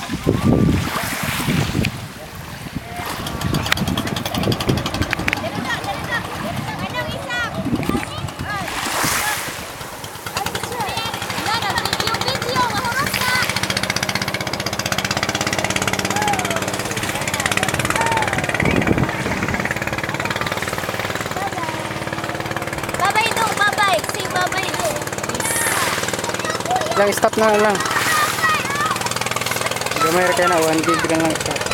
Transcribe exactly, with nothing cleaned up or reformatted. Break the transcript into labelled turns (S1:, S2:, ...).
S1: Lang stop na lang. Gamay ra kay na one gig lang stop.